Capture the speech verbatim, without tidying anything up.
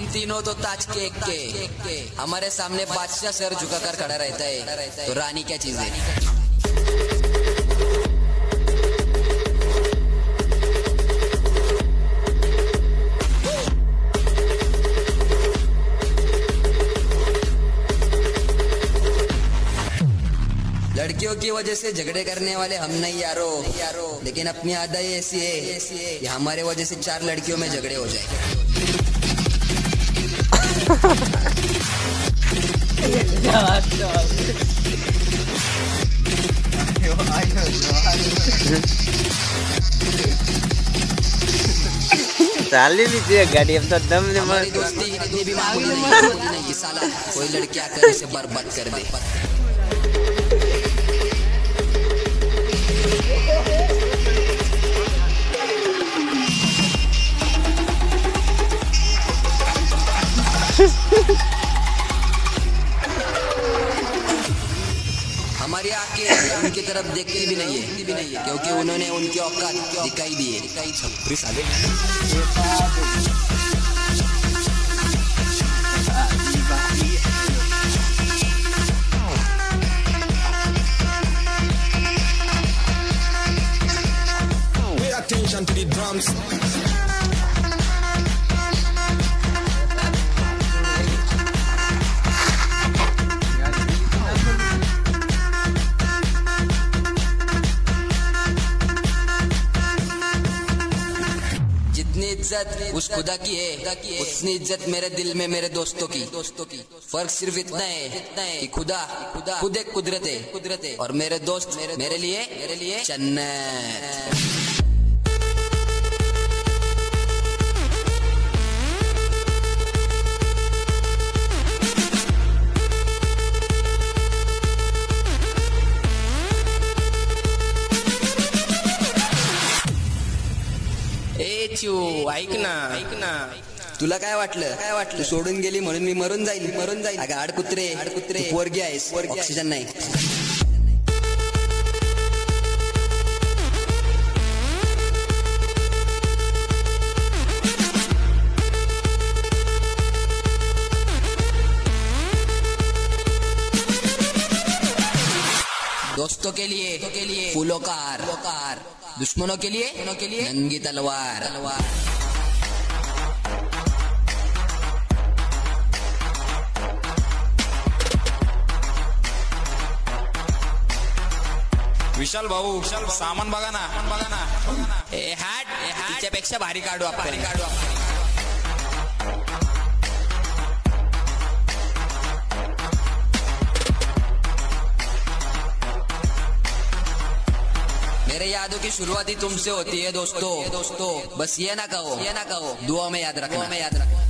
तीनों तो ताज के एक के, हमारे सामने बादशाह सर झुकाकर खड़ा रहता है, तो रानी क्या चीज है। लड़कियों की वजह से झगड़े करने वाले हम नहीं यारो, यारो लेकिन अपनी आदत ऐसी है कि हमारे वजह से चार लड़कियों में झगड़े हो जाए। चाली लीजिए गाड़ी, अब तो दम ने हमारी दोस्ती इतनी भी मामूली नहीं कि साला कोई लड़की आकर इसे बर्बाद कर दे। हमारी आंखें उनकी तरफ देखती भी नहीं है, भी नहीं है क्योंकि उन्होंने उनकी औकात दिखाई दी है। छपरी साले Pay attention to the drums. इज्जत उस खुदा की है, उतनी इज्जत मेरे दिल में मेरे दोस्तों की। दोस्तों की फर्क सिर्फ इतना है, इतना है कि खुदा खुदा खुद एक कुदरत है, कुदरत है और मेरे दोस्त मेरे, मेरे लिए मेरे लिए जन्नत। ऐक ना ऐक ना तुला काय वाटलं काय वाटलं तू सोडून गेली म्हणून मी मरून जाईल मरून जाईल अगं आडकुत्रे आडकुत्रे पोरगी आहेस, ऑक्सिजन नाही। दोस्तों के लिए के लिए फूलों का हार, दुश्मनों के लिए के लिए नंगी तलवार तलवार। विशाल भाऊ विशाल सामान बघा ना बघा ना ए हॅट त्याच्यापेक्षा भारी काढू आपण भारी काढू आपण मेरे यादों की शुरुआत ही तुमसे होती है दोस्तों। दोस्तों बस ये ना कहो ये ना कहो दुआ में याद रखना, में याद रखना।